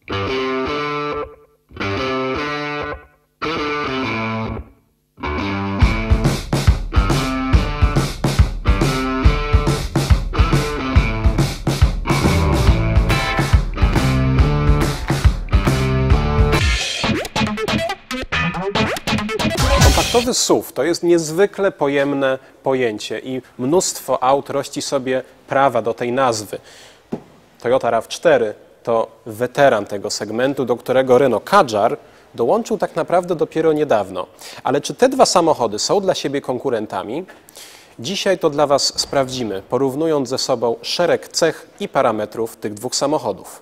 Kompaktowy SUV to jest niezwykle pojemne pojęcie i mnóstwo aut rości sobie prawa do tej nazwy. Toyota RAV4 to weteran tego segmentu, do którego Renault Kadjar dołączył tak naprawdę dopiero niedawno. Ale czy te dwa samochody są dla siebie konkurentami? Dzisiaj to dla Was sprawdzimy, porównując ze sobą szereg cech i parametrów tych dwóch samochodów.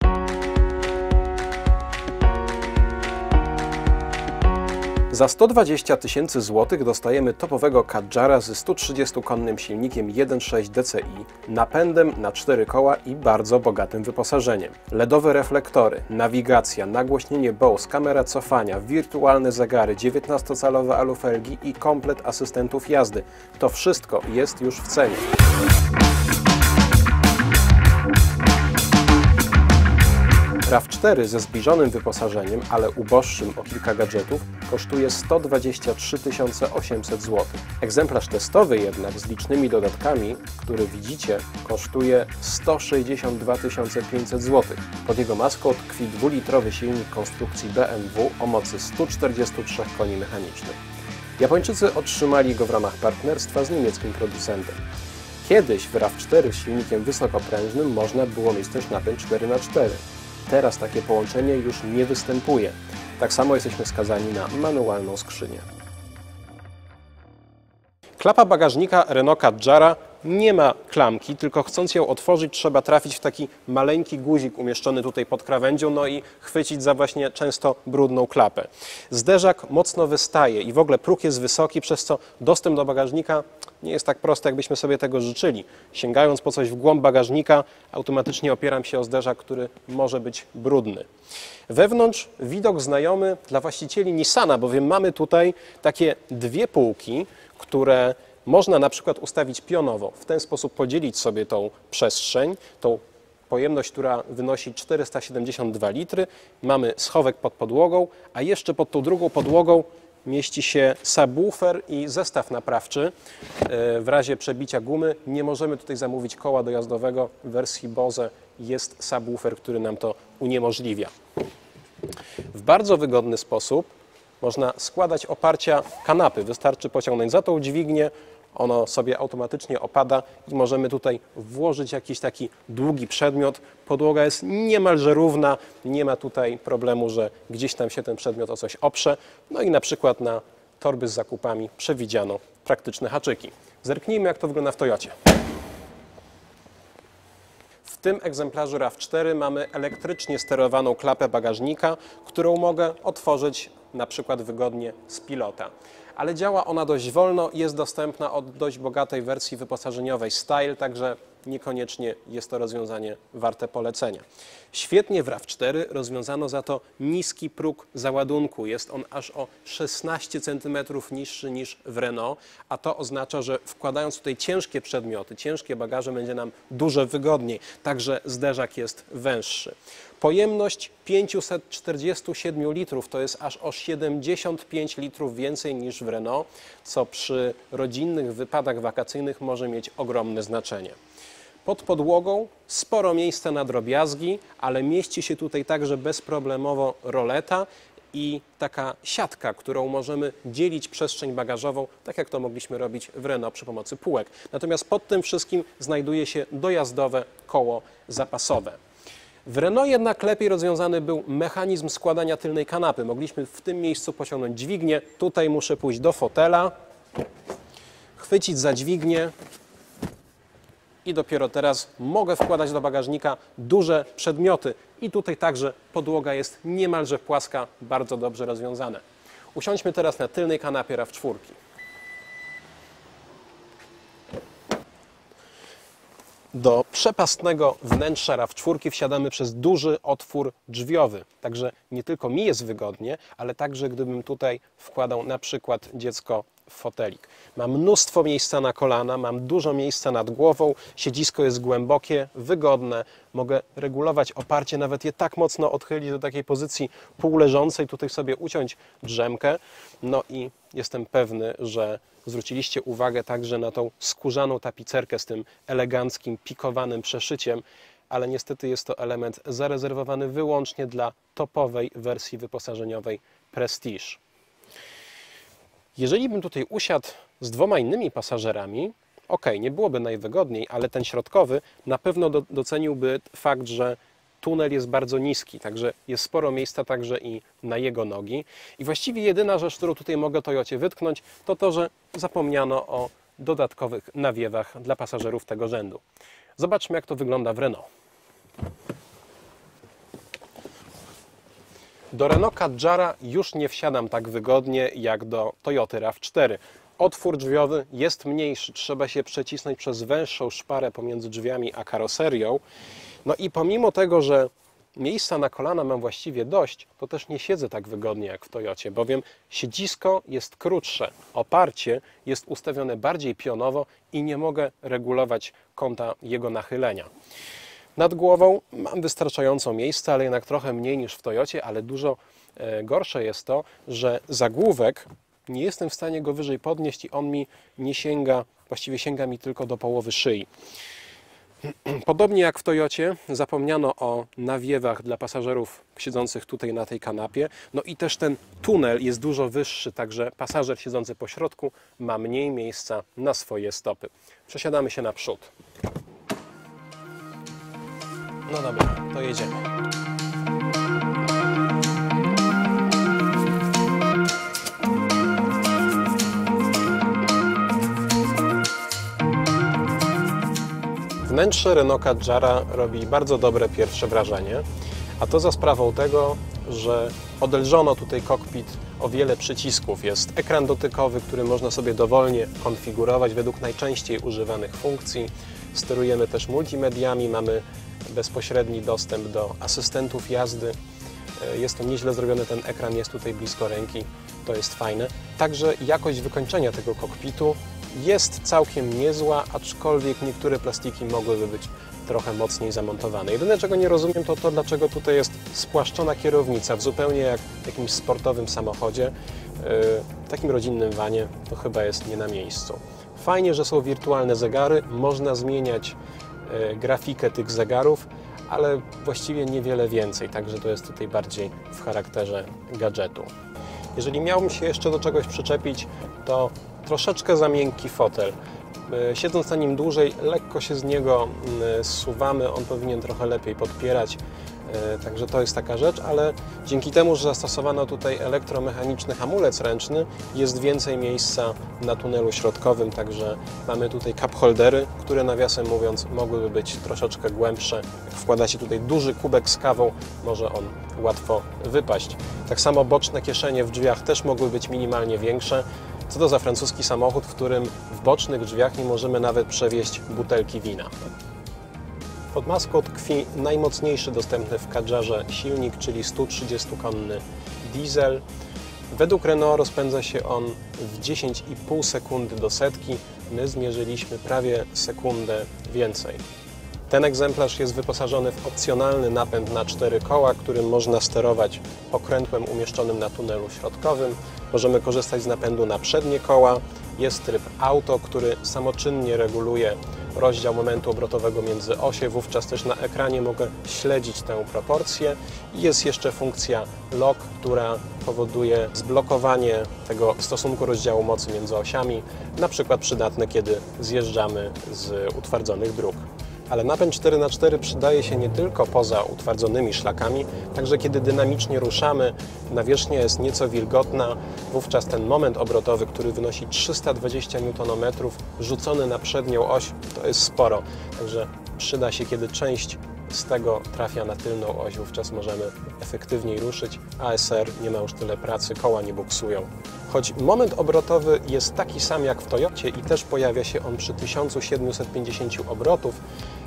Za 120 000 złotych dostajemy topowego Kadjara ze 130-konnym silnikiem 1.6 DCI, napędem na 4 koła i bardzo bogatym wyposażeniem. LEDowe reflektory, nawigacja, nagłośnienie Bose, kamera cofania, wirtualne zegary, 19-calowe alufelgi i komplet asystentów jazdy. To wszystko jest już w cenie. RAV4 ze zbliżonym wyposażeniem, ale uboższym o kilka gadżetów, kosztuje 123 800 zł. Egzemplarz testowy jednak z licznymi dodatkami, który widzicie, kosztuje 162 500 zł. Pod jego maską tkwi 2-litrowy silnik konstrukcji BMW o mocy 143 koni mechanicznych. Japończycy otrzymali go w ramach partnerstwa z niemieckim producentem. Kiedyś w RAV4 z silnikiem wysokoprężnym można było mieć też napęd 4x4. Teraz takie połączenie już nie występuje. Tak samo jesteśmy skazani na manualną skrzynię. Klapa bagażnika Renault Kadjara nie ma klamki, tylko chcąc ją otworzyć, trzeba trafić w taki maleńki guzik umieszczony tutaj pod krawędzią, no i chwycić za właśnie często brudną klapę. Zderzak mocno wystaje i w ogóle próg jest wysoki, przez co dostęp do bagażnika nie jest tak prosty, jakbyśmy sobie tego życzyli. Sięgając po coś w głąb bagażnika, automatycznie opieram się o zderzak, który może być brudny. Wewnątrz widok znajomy dla właścicieli Nissana, bowiem mamy tutaj takie dwie półki, które można na przykład ustawić pionowo, w ten sposób podzielić sobie tą przestrzeń, tą pojemność, która wynosi 472 litry. Mamy schowek pod podłogą, a jeszcze pod tą drugą podłogą mieści się subwoofer i zestaw naprawczy. W razie przebicia gumy nie możemy tutaj zamówić koła dojazdowego. W wersji Bose jest subwoofer, który nam to uniemożliwia. W bardzo wygodny sposób można składać oparcia kanapy. Wystarczy pociągnąć za tą dźwignię, ono sobie automatycznie opada i możemy tutaj włożyć jakiś taki długi przedmiot. Podłoga jest niemalże równa, nie ma tutaj problemu, że gdzieś tam się ten przedmiot o coś oprze. No i na przykład na torby z zakupami przewidziano praktyczne haczyki. Zerknijmy, jak to wygląda w Toyocie. W tym egzemplarzu RAV4 mamy elektrycznie sterowaną klapę bagażnika, którą mogę otworzyć na przykład wygodnie z pilota. Ale działa ona dość wolno i jest dostępna od dość bogatej wersji wyposażeniowej Style, także niekoniecznie jest to rozwiązanie warte polecenia. Świetnie w RAV4 rozwiązano za to niski próg załadunku. Jest on aż o 16 cm niższy niż w Renault, a to oznacza, że wkładając tutaj ciężkie przedmioty, ciężkie bagaże, będzie nam dużo wygodniej. Także zderzak jest węższy. Pojemność 547 litrów to jest aż o 75 litrów więcej niż w Renault, co przy rodzinnych wypadach wakacyjnych może mieć ogromne znaczenie. Pod podłogą sporo miejsca na drobiazgi, ale mieści się tutaj także bezproblemowo roleta i taka siatka, którą możemy dzielić przestrzeń bagażową, tak jak to mogliśmy robić w Renault przy pomocy półek. Natomiast pod tym wszystkim znajduje się dojazdowe koło zapasowe. W Renault jednak lepiej rozwiązany był mechanizm składania tylnej kanapy. Mogliśmy w tym miejscu pociągnąć dźwignię. Tutaj muszę pójść do fotela, chwycić za dźwignię i dopiero teraz mogę wkładać do bagażnika duże przedmioty. I tutaj także podłoga jest niemalże płaska, bardzo dobrze rozwiązane. Usiądźmy teraz na tylnej kanapie RAV4. Do przepastnego wnętrza RAV4 wsiadamy przez duży otwór drzwiowy. Także nie tylko mi jest wygodnie, ale także gdybym tutaj wkładał na przykład dziecko fotelik. Mam mnóstwo miejsca na kolana, mam dużo miejsca nad głową, siedzisko jest głębokie, wygodne, mogę regulować oparcie, nawet je tak mocno odchylić do takiej pozycji półleżącej, tutaj sobie uciąć drzemkę. No i jestem pewny, że zwróciliście uwagę także na tą skórzaną tapicerkę z tym eleganckim, pikowanym przeszyciem, ale niestety jest to element zarezerwowany wyłącznie dla topowej wersji wyposażeniowej Prestige. Jeżeli bym tutaj usiadł z dwoma innymi pasażerami, ok, nie byłoby najwygodniej, ale ten środkowy na pewno doceniłby fakt, że tunel jest bardzo niski, także jest sporo miejsca także i na jego nogi. I właściwie jedyna rzecz, którą tutaj mogę Toyocie wytknąć, to to, że zapomniano o dodatkowych nawiewach dla pasażerów tego rzędu. Zobaczmy, jak to wygląda w Renault. Do Renault Kadjara już nie wsiadam tak wygodnie jak do Toyoty RAV4. Otwór drzwiowy jest mniejszy, trzeba się przecisnąć przez węższą szparę pomiędzy drzwiami a karoserią. No i pomimo tego, że miejsca na kolana mam właściwie dość, to też nie siedzę tak wygodnie jak w Toyocie, bowiem siedzisko jest krótsze, oparcie jest ustawione bardziej pionowo i nie mogę regulować kąta jego nachylenia. Nad głową mam wystarczająco miejsca, ale jednak trochę mniej niż w Toyocie, ale dużo gorsze jest to, że zagłówek nie jestem w stanie go wyżej podnieść i on mi nie sięga, właściwie sięga mi tylko do połowy szyi. Podobnie jak w Toyocie zapomniano o nawiewach dla pasażerów siedzących tutaj na tej kanapie. No i też ten tunel jest dużo wyższy, także pasażer siedzący po środku ma mniej miejsca na swoje stopy. Przesiadamy się naprzód. No dobra, to jedziemy. Wnętrze Renault Kadjara robi bardzo dobre pierwsze wrażenie, a to za sprawą tego, że odelżono tutaj kokpit o wiele przycisków. Jest ekran dotykowy, który można sobie dowolnie konfigurować według najczęściej używanych funkcji. Sterujemy też multimediami, mamy bezpośredni dostęp do asystentów jazdy. Jest to nieźle zrobiony, ten ekran jest tutaj blisko ręki, to jest fajne. Także jakość wykończenia tego kokpitu jest całkiem niezła, aczkolwiek niektóre plastiki mogłyby być trochę mocniej zamontowane. Jedyne, czego nie rozumiem, to to, dlaczego tutaj jest spłaszczona kierownica, zupełnie jak w jakimś sportowym samochodzie. W takim rodzinnym vanie to chyba jest nie na miejscu. Fajnie, że są wirtualne zegary, można zmieniać grafikę tych zegarów, ale właściwie niewiele więcej, także to jest tutaj bardziej w charakterze gadżetu. Jeżeli miałbym się jeszcze do czegoś przyczepić, to troszeczkę za miękki fotel. Siedząc na nim dłużej, lekko się z niego zsuwamy, on powinien trochę lepiej podpierać, także to jest taka rzecz, ale dzięki temu, że zastosowano tutaj elektromechaniczny hamulec ręczny, jest więcej miejsca na tunelu środkowym, także mamy tutaj cup holdery, które nawiasem mówiąc mogłyby być troszeczkę głębsze. Jak wkładacie tutaj duży kubek z kawą, może on łatwo wypaść. Tak samo boczne kieszenie w drzwiach też mogły być minimalnie większe. Co to za francuski samochód, w którym w bocznych drzwiach nie możemy nawet przewieźć butelki wina. Pod maską tkwi najmocniejszy dostępny w Kadjarze silnik, czyli 130-konny diesel. Według Renault rozpędza się on w 10,5 sekundy do setki. My zmierzyliśmy prawie sekundę więcej. Ten egzemplarz jest wyposażony w opcjonalny napęd na 4 koła, którym można sterować okrętłem umieszczonym na tunelu środkowym. Możemy korzystać z napędu na przednie koła. Jest tryb auto, który samoczynnie reguluje rozdział momentu obrotowego między osie. Wówczas też na ekranie mogę śledzić tę proporcję. I jest jeszcze funkcja lock, która powoduje zblokowanie tego stosunku rozdziału mocy między osiami, na przykład przydatne, kiedy zjeżdżamy z utwardzonych dróg. Ale napęd 4x4 przydaje się nie tylko poza utwardzonymi szlakami, także kiedy dynamicznie ruszamy, nawierzchnia jest nieco wilgotna, wówczas ten moment obrotowy, który wynosi 320 Nm, rzucony na przednią oś, to jest sporo. Także przyda się, kiedy część z tego trafia na tylną oś, wówczas możemy efektywniej ruszyć. ASR nie ma już tyle pracy, koła nie buksują. Choć moment obrotowy jest taki sam jak w Toyocie i też pojawia się on przy 1750 obrotów,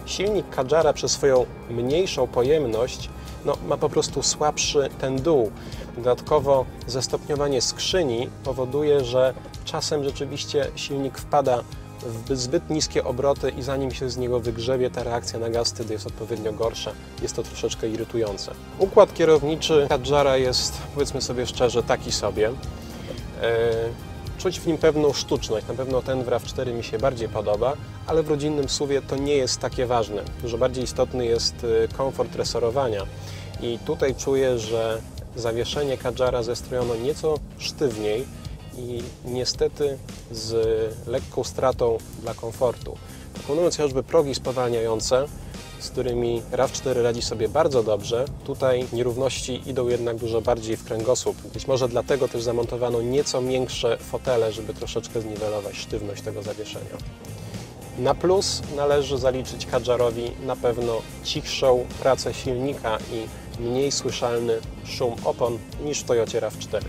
Silnik Kadżara przez swoją mniejszą pojemność ma po prostu słabszy ten dół. Dodatkowo zestopniowanie skrzyni powoduje, że czasem rzeczywiście silnik wpada w zbyt niskie obroty i zanim się z niego wygrzebie, ta reakcja na gaz wtedy jest odpowiednio gorsza. Jest to troszeczkę irytujące. Układ kierowniczy Kadżara jest, powiedzmy sobie szczerze, taki sobie. Czuć w nim pewną sztuczność. Na pewno ten w RAV4 mi się bardziej podoba, ale w rodzinnym SUV-ie to nie jest takie ważne. Dużo bardziej istotny jest komfort resorowania. I tutaj czuję, że zawieszenie Kadżara zestrojono nieco sztywniej i niestety z lekką stratą dla komfortu. Proponując chociażby progi spowalniające, z którymi RAV4 radzi sobie bardzo dobrze, tutaj nierówności idą jednak dużo bardziej w kręgosłup. Być może dlatego też zamontowano nieco miększe fotele, żeby troszeczkę zniwelować sztywność tego zawieszenia. Na plus należy zaliczyć Kadżarowi na pewno cichszą pracę silnika i mniej słyszalny szum opon niż w Toyocie RAV4.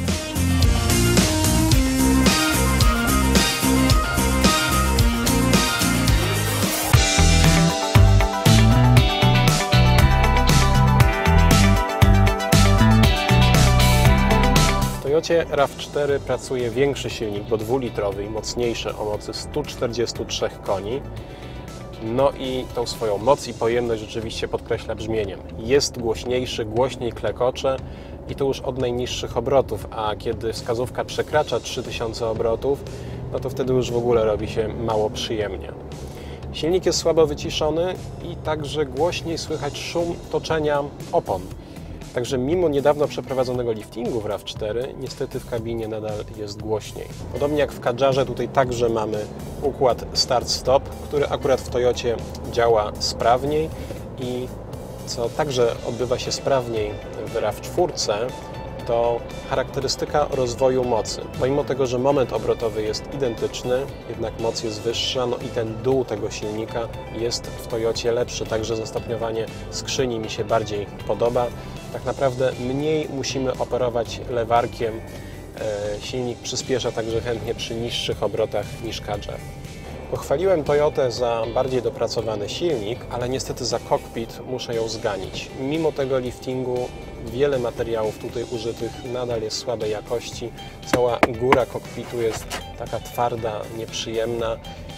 W Toyocie RAV4 pracuje większy silnik, bo dwulitrowy i mocniejszy o mocy 143 koni. No i tą swoją moc i pojemność rzeczywiście podkreśla brzmieniem. Jest głośniejszy, głośniej klekocze i to już od najniższych obrotów, a kiedy wskazówka przekracza 3000 obrotów, no to wtedy już w ogóle robi się mało przyjemnie. Silnik jest słabo wyciszony i także głośniej słychać szum toczenia opon. Także mimo niedawno przeprowadzonego liftingu w RAV4, niestety w kabinie nadal jest głośniej. Podobnie jak w Kadżarze, tutaj także mamy układ start-stop, który akurat w Toyocie działa sprawniej i co także odbywa się sprawniej w RAV4, to charakterystyka rozwoju mocy. Pomimo tego, że moment obrotowy jest identyczny, jednak moc jest wyższa, no i ten dół tego silnika jest w Toyocie lepszy, także zastopniowanie skrzyni mi się bardziej podoba. Tak naprawdę mniej musimy operować lewarkiem, silnik przyspiesza także chętnie przy niższych obrotach niż Kadżar. Pochwaliłem Toyotę za bardziej dopracowany silnik, ale niestety za kokpit muszę ją zganić. Mimo tego liftingu wiele materiałów tutaj użytych nadal jest słabej jakości. Cała góra kokpitu jest taka twarda, nieprzyjemna.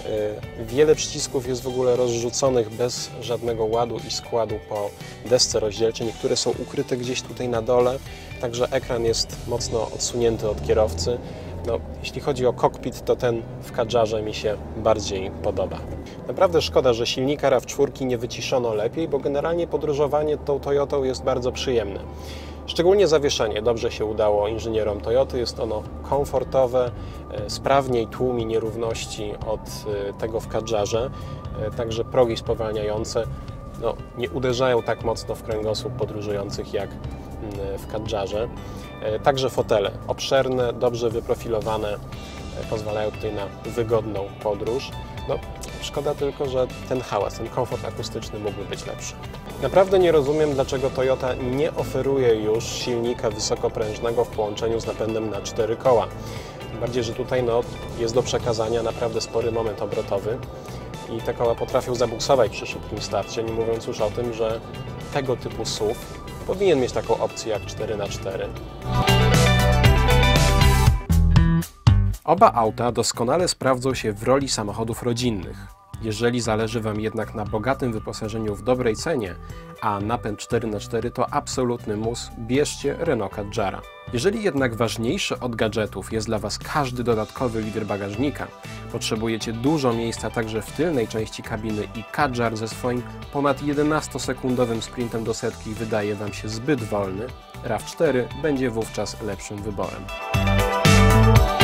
Wiele przycisków jest w ogóle rozrzuconych bez żadnego ładu i składu po desce rozdzielczej. Niektóre są ukryte gdzieś tutaj na dole, także ekran jest mocno odsunięty od kierowcy. No, jeśli chodzi o kokpit, to ten w Kadżarze mi się bardziej podoba. Naprawdę szkoda, że silnika RAV4 nie wyciszono lepiej, bo generalnie podróżowanie tą Toyotą jest bardzo przyjemne. Szczególnie zawieszenie dobrze się udało inżynierom Toyoty, jest ono komfortowe, sprawniej tłumi nierówności od tego w Kadżarze, także progi spowalniające nie uderzają tak mocno w kręgosłup podróżujących jak w Kadżarze. Także fotele obszerne, dobrze wyprofilowane, pozwalają tutaj na wygodną podróż. Szkoda tylko, że ten hałas, ten komfort akustyczny mógłby być lepszy. Naprawdę nie rozumiem, dlaczego Toyota nie oferuje już silnika wysokoprężnego w połączeniu z napędem na 4 koła. Tym bardziej, że tutaj jest do przekazania naprawdę spory moment obrotowy i te koła potrafią zabuksować przy szybkim starcie, nie mówiąc już o tym, że tego typu SUV powinien mieć taką opcję jak 4x4. Oba auta doskonale sprawdzą się w roli samochodów rodzinnych. Jeżeli zależy Wam jednak na bogatym wyposażeniu w dobrej cenie, a napęd 4x4 to absolutny mus, bierzcie Renault Kadżara. Jeżeli jednak ważniejszy od gadżetów jest dla Was każdy dodatkowy litr bagażnika, potrzebujecie dużo miejsca także w tylnej części kabiny i Kadżar ze swoim ponad 11-sekundowym sprintem do setki wydaje Wam się zbyt wolny, RAV4 będzie wówczas lepszym wyborem.